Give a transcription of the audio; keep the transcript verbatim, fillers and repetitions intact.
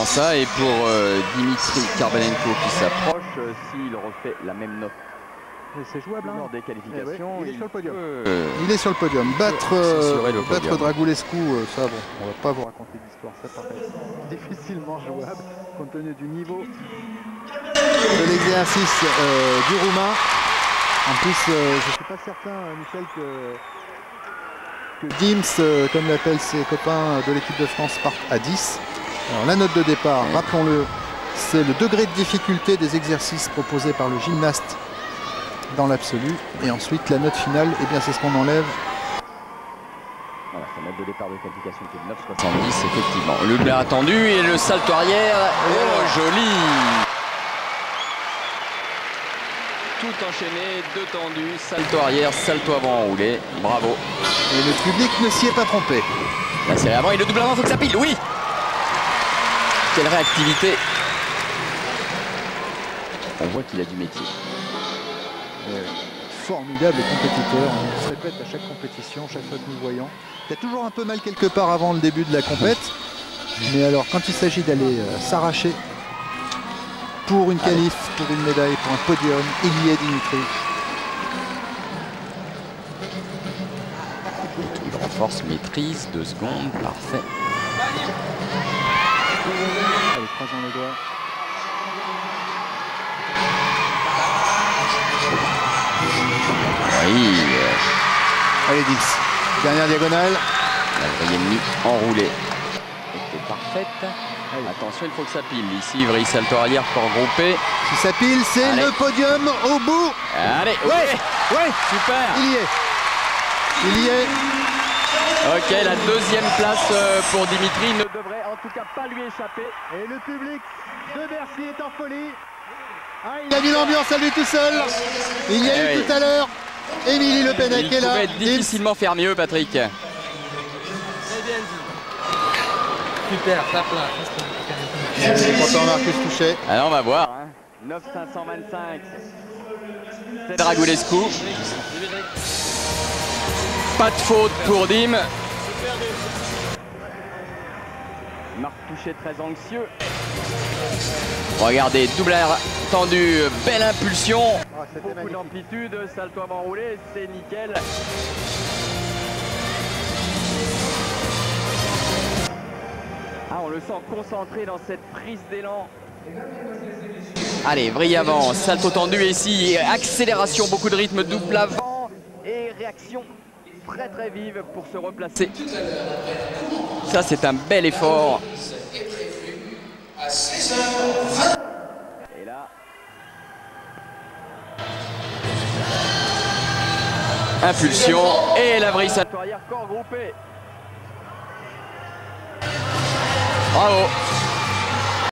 ça. Et pour euh, Dimitri Karbalenko qui s'approche, euh, s'il refait la même note. C'est jouable, hein. Lors des qualifications, ouais, il, est il, sur le podium. Euh... il est sur le podium. Battre, euh, le battre podium. Dragulescu, euh, ça, bon, on va pas vous raconter d'histoire. Ça paraît difficilement jouable compte tenu du niveau de l'exercice euh, du Roumain. En plus, euh, je ne suis pas certain, Michel, que, que Dims, euh, comme l'appellent ses copains de l'équipe de France, parte à dix. Alors, la note de départ, rappelons-le, c'est le degré de difficulté des exercices proposés par le gymnaste dans l'absolu. Et ensuite, la note finale, eh bien, c'est ce qu'on enlève. Voilà, sa note de départ de qualification qui est de neuf virgule soixante-dix, effectivement. Le blé attendu et le salto arrière. Oh, joli! Tout enchaîné, deux tendus, salto arrière, salto avant enroulé. Bravo. Et le public ne s'y est pas trompé. La série avant et le double avant, il faut que ça pile, oui! Quelle réactivité! On voit qu'il a du métier. Euh, formidable compétiteur, on se répète à chaque compétition, chaque fois que nous le voyons. Il y a toujours un peu mal quelque part avant le début de la compète, mais alors quand il s'agit d'aller euh, s'arracher pour une qualif, pour une médaille, pour un podium, il y est, Dimitri. Il renforce, maîtrise, deux secondes, parfait. Allez, croisons les doigts. Oui. Allez, dix. Dernière diagonale. La vrille ennemie enroulée. C'était parfaite. Allez. Attention, il faut que ça pile. Ici, vrille salto arrière pour grouper. Si ça pile, c'est le podium au bout. Allez, ouais, ouais, ouais, super. Il y est. Il y est. Ok, la deuxième place pour Dimitri ne devrait en tout cas pas lui échapper. Et le public de Bercy est en folie. Ah, il a mis l'ambiance à lui tout seul. Il y a eh eu oui. tout à l'heure Émilie Le Pennec qui est là. Il pouvait difficilement faire mieux, Patrick. Très bien dit. Super, ça place. Content Marcus Touchet. Alors on va voir. Hein. neuf cinq cent vingt-cinq. C'est Dragulescu. Pas de faute pour Dim. Marc Touchet très anxieux. Regardez, double air tendu, belle impulsion. Oh, beaucoup d'amplitude, salto avant roulé, c'est nickel. Ah, on le sent concentré dans cette prise d'élan. Allez, vrille avant, salto tendu ici, accélération, beaucoup de rythme, double avant et réaction très très vive pour se replacer. Ça, c'est un bel effort. Et là, impulsion et la vrille salto arrière, corps groupé. Bravo.